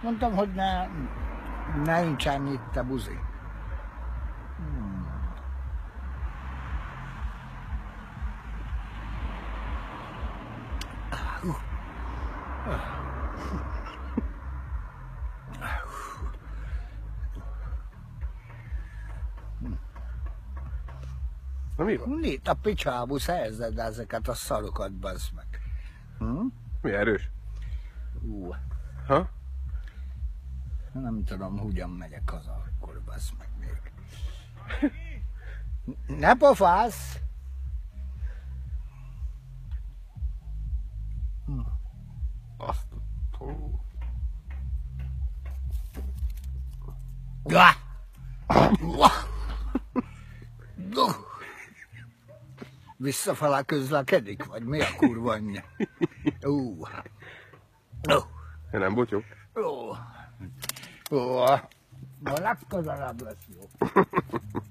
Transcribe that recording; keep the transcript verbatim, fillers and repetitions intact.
Mondtam, hogy ne, ne incsen itt a buzi. Hmm. Na mi van? Mit a picsábú szerzed ezeket a szarokat, bazd meg. Hm? Mi erős? Ú. Ha? Nem tudom, hogyan megyek haza, akkor bazd meg még. Ne pofász! Hm. Azt... Hú. Ja! Visszafele közlekedik, vagy mi a kurva anyja? Ó. Ó. Nem volt jó? Ó. Ó. A legközelebb lesz jó.